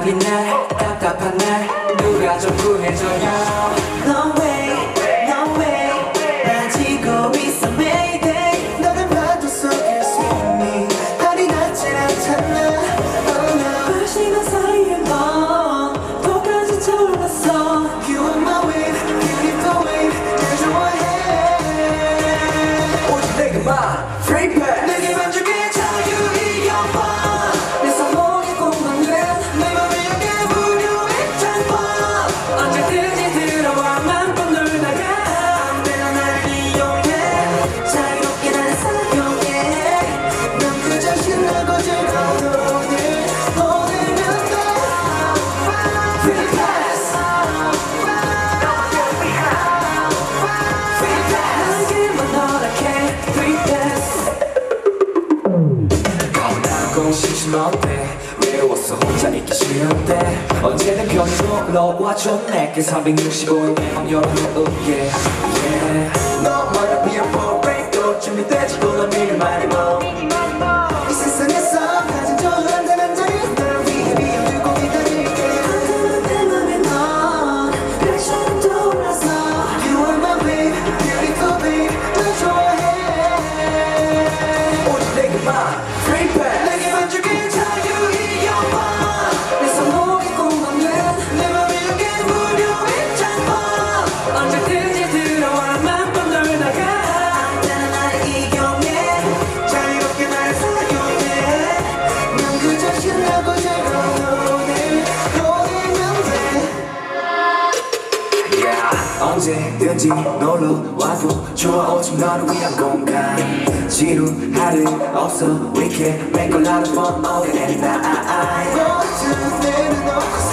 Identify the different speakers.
Speaker 1: 답답한 날 답답한 날 누가 좀 구해줘요. No way no way 나 지고 있어 mayday.
Speaker 2: 너는 파도 속에 숨이 발이 닿질 않잖아. Oh no
Speaker 1: 불시간 사이에 너 또까지 차올랐어.
Speaker 2: You are my wave beautiful wave 날 좋아해. 오직 내게만 free pass
Speaker 1: 내게만 줄게 자유의 영광. 내 손목에 공감된
Speaker 2: 내 맘에 여기에 무료의 장법.
Speaker 1: 언제든지 들어와 맘껏 놀다가
Speaker 2: 아무데나 날 이용해
Speaker 1: 자유롭게 나를 사용해.
Speaker 2: 난 그저 신나고 즐거운 오늘면 돼.
Speaker 1: Free pass 나에게만 허락해. Free pass
Speaker 3: 가고 싶진 않대. 외로워서 혼자 있기 싫은데 언제든 편히 놀러와줘. 내게 365일 내 맘 열어놓을게. Yeah.
Speaker 2: 너만을 위한 parade 준비되지 불러 미리만의 몸. 이 세상에서 가장 좋은 한잔한 잔이 널 위해 비워두고 기다릴게.
Speaker 1: 하늘은 내 맘에 넌 별처럼 떠올라서.
Speaker 2: You are my babe, beautiful babe 널 좋아해. 오직 내게만 free pass 내게만 줄게 자유의 영광.
Speaker 1: 내 손목에 공감된
Speaker 2: 내 맘에 여기에 무료의 장법.
Speaker 1: 언제든지 들어와 맘껏 놀다가
Speaker 2: 아무데나 나를 이용해 자유롭게 날 사용해. 난 그저 신나고 즐거운 오늘면 돼.
Speaker 3: Yeah. 언제든지 놀러 와도 좋아. 오직 너를 위한 공간. 지루할 일 없어. We can make a lot of fun all day and night.
Speaker 2: 너 같은 내는 없어.